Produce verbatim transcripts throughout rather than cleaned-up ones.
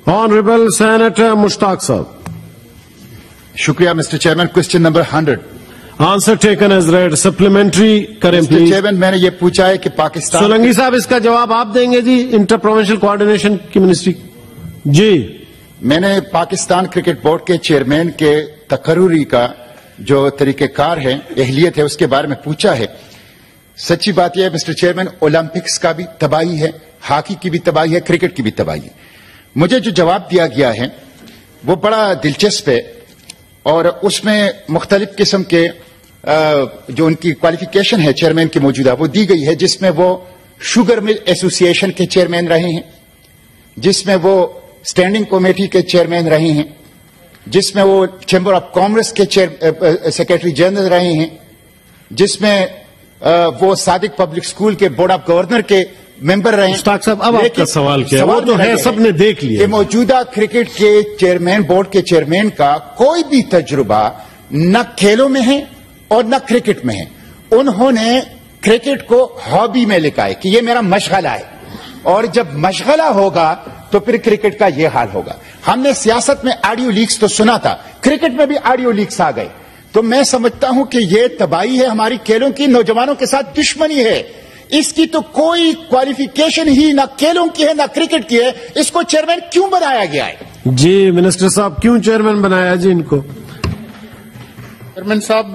Honorable Senator Mushtaq Sahab. Shukriya, Mister Chairman. Question number one hundred. Answer taken as read. Supplementary करें Mister please. Chairman, मैंने ये पूछा है कि पाकिस्तान सोलंकी साहब इसका जवाब आप देंगे जी, इंटर प्रोविंशियल कोऑर्डिनेशन की मिनिस्ट्री जी। मैंने पाकिस्तान क्रिकेट बोर्ड के चेयरमैन के तकर्रुरी का जो तरीकेकार है, एहलियत है, उसके बारे में पूछा है। सच्ची बात यह है मिस्टर चेयरमैन, ओलंपिक्स का भी तबाही है, हॉकी की भी तबाही है, क्रिकेट की भी तबाही है। मुझे जो जवाब दिया गया है वो बड़ा दिलचस्प है और उसमें मुख्तलिफ किस्म के जो उनकी क्वालिफिकेशन है चेयरमैन की मौजूदा वो दी गई है, जिसमें वो शुगर मिल एसोसिएशन के चेयरमैन रहे हैं, जिसमें वो स्टैंडिंग कमेटी के चेयरमैन रहे हैं, जिसमें वो चैम्बर ऑफ कॉमर्स के चेयर सेक्रेटरी जनरल रहे हैं, जिसमें वो सादिक पब्लिक स्कूल के बोर्ड ऑफ गवर्नर के मेंबर रहे हैं। मुश्ताक साहब, अब आपका सवाल क्या है? वो तो है, सबने देख लिया कि मौजूदा क्रिकेट के चेयरमैन, बोर्ड के चेयरमैन का कोई भी तजुर्बा न खेलों में है और न क्रिकेट में है। उन्होंने क्रिकेट को हॉबी में लिखा है कि ये मेरा मशगला है, और जब मशगला होगा तो फिर क्रिकेट का ये हाल होगा। हमने सियासत में ऑडियो लीक्स तो सुना था, क्रिकेट में भी ऑडियो लीक्स आ गए। तो मैं समझता हूं कि ये तबाही है हमारी खेलों की, नौजवानों के साथ दुश्मनी है। इसकी तो कोई क्वालिफिकेशन ही ना खेलों की है ना क्रिकेट की है। इसको चेयरमैन क्यों बनाया गया है? जी मिनिस्टर साहब, क्यों चेयरमैन बनाया जी इनको? चेयरमैन साहब,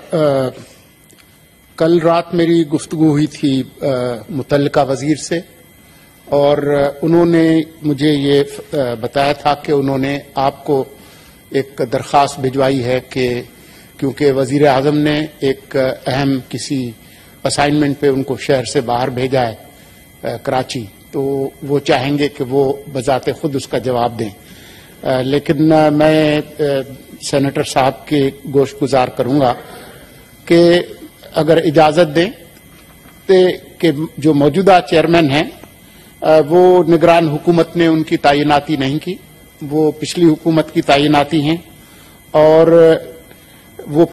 कल रात मेरी गुफ्तगू हुई थी मुतल्लिका वजीर से, और उन्होंने मुझे ये बताया था कि उन्होंने आपको एक दरख्वास्त भिजवाई है कि क्योंकि वजीर आजम ने एक अहम किसी असाइनमेंट पे उनको शहर से बाहर भेजा है कराची, तो वो चाहेंगे कि वो बजाते खुद उसका जवाब दें। लेकिन मैं सेनेटर साहब के गोश गुजार करूंगा कि अगर इजाजत दें कि जो मौजूदा चेयरमैन हैं वो निगरान हुकूमत ने उनकी तैनाती नहीं की, वो पिछली हुकूमत की तैनाती हैं, और वो